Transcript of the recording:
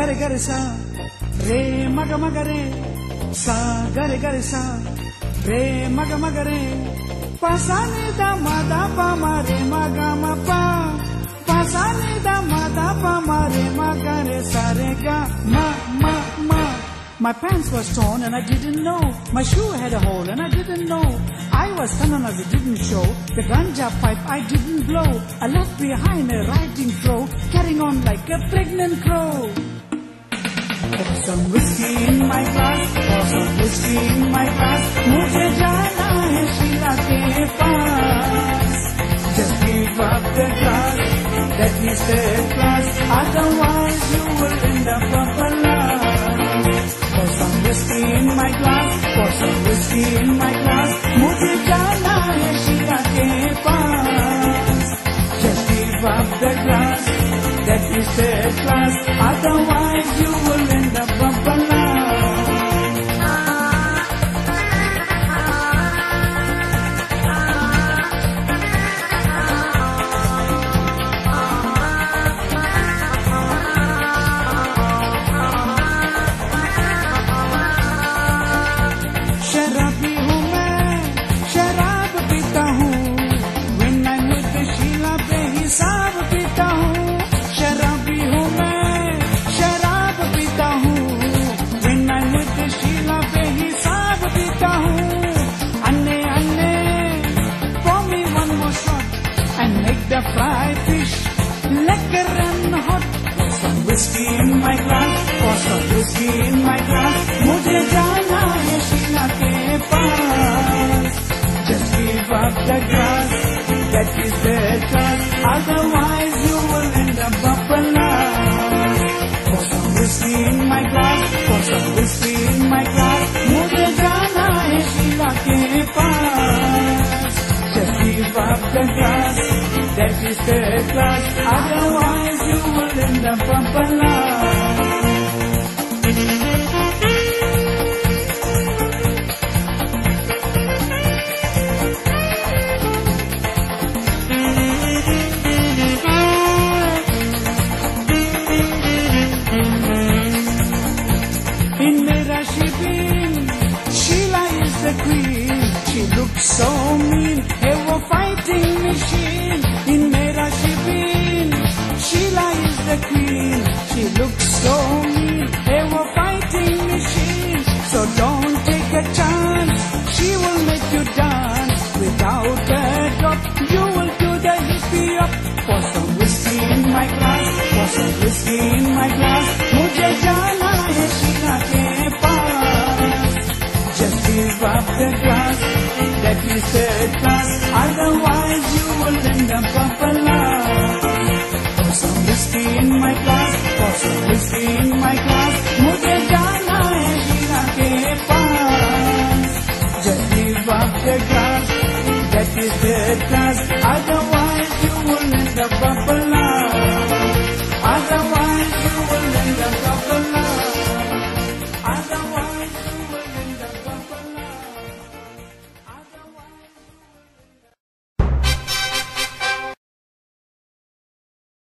gare gare sa, re maga maga re, sa gare gare sa, re maga maga re, pa sa ni da ma pa re maga ma pa, pa sa ni da ma pa re maga re sa re ga ma. My pants was torn and I didn't know. My shoe had a hole and I didn't know. I was stunned and it didn't show. The ganja pipe I didn't blow. I left behind a riding crow, carrying on like a pregnant crow. Pour some whiskey in my glass, pour some whiskey in my glass. Mujhe jana hai Sheila ke paas. Just give up the glass, that is the class. Otherwise you will end up a loss. Pour some whiskey in my glass, pour some whiskey in my glass. Mujhe jana hai Sheila ke paas. Just give up the glass, that is the class. Otherwise you will end up a loss. The fried fish, lekker and hot. Pour some whiskey in my glass, pour some whiskey in my glass. Mujhe jana hai Sheila ke paas. Just give up the glass, that is the class. Otherwise you will end up a loss. Pour some whiskey in my glass, pour some whiskey in my glass. Mujhe jana hai Sheila ke paas. Just give up the glass, that is the class. Otherwise you will end up a loss. In Mera Shibin, Sheila is the queen. She looks so mean, ever fighting machine. In Mera Shibin, Sheila is the queen. She looks so mean, ever fighting machine. So don't take a chance, she will make you dance. Without a drop, you will do the hippie up. Pour some whiskey in my glass, pour some whiskey in my glass. Mujhe jana hai Sheila ke paas. Just give up the glass, that is the class. Otherwise you will end up a loss. Pour some whiskey in my glass, pour some whiskey in my glass.